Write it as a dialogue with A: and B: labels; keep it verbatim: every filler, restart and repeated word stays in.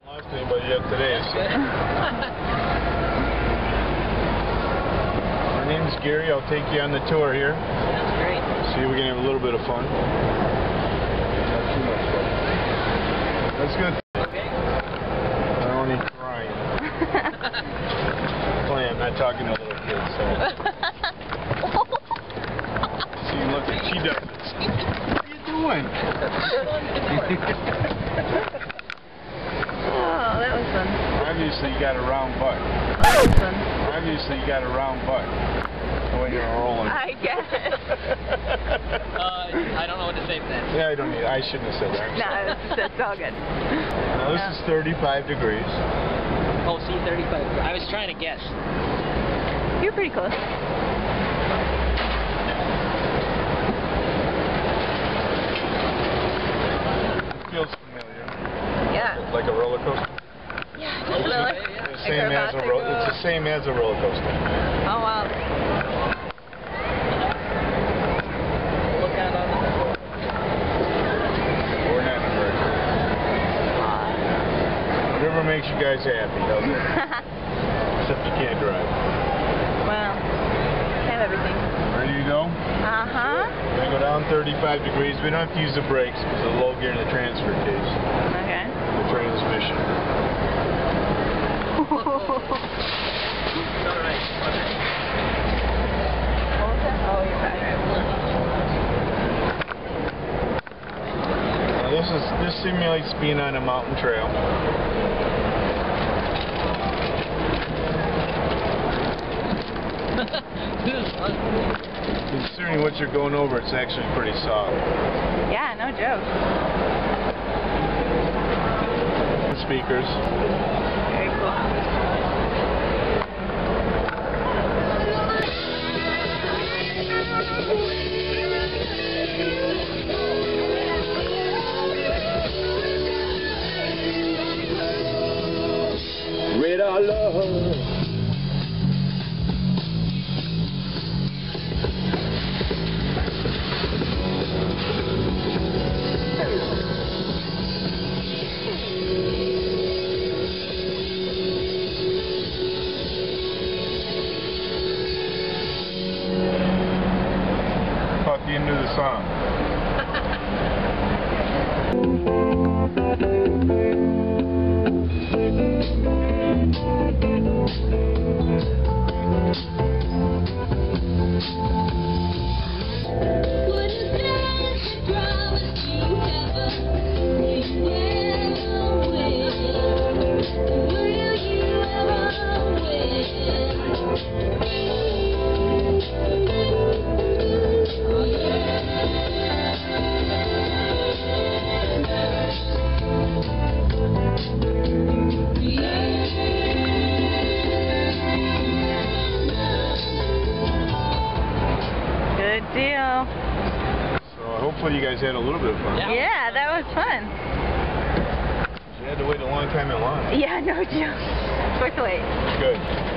A: Lost anybody yet today, so. My name's Gary. I'll take you on the tour here.
B: That's great.
A: See if we can have a little bit of fun. Not too much fun. That's good.
B: Okay.
A: I don't need crying. Play, I'm not talking to little kids, so. See, look, she does it. What are you doing?
C: Oh, that was fun.
A: Obviously, you got a round butt.
C: That was fun.
A: Obviously, you got a round butt. The way you're rolling.
C: I guess.
B: uh, I don't know what to say to that.
A: Yeah, I don't need. I shouldn't have said that.
C: No, it's, it's all good.
A: Now this
C: Yeah.
A: is thirty-five degrees.
B: Oh, see, thirty-five. I was trying to guess.
C: You're pretty close.
A: It feels familiar.
C: Yeah.
A: Like a roller coaster.
C: Yeah, just really.
A: It's the same as a ro It's the same as a roller coaster.
C: Oh wow.
B: Look out on the
A: We're not in a hurry. Whatever makes you guys happy, doesn't it? Except you can't drive.
C: Well, have everything.
A: Ready to go?
C: Uh huh.
A: We're going to go down thirty-five degrees. We don't have to use the brakes because of the low gear in the transfer case.
C: Okay.
A: The transmission.
B: It's all right. Okay.
C: What was that? Oh, you're back.
A: Now this is this simulates being on a mountain trail.
B: This is fun.
A: Considering what you're going over, it's actually pretty soft.
C: Yeah, no joke.
A: Speakers.
C: Very cool.
A: Radar love. Caught the end of the song.
C: Good deal.
A: So hopefully you guys had a little bit of fun.
B: Yeah.
C: Yeah, that was fun.
A: You had to wait a long time in line.
C: Yeah, no joke. It's worth the wait.
A: Good.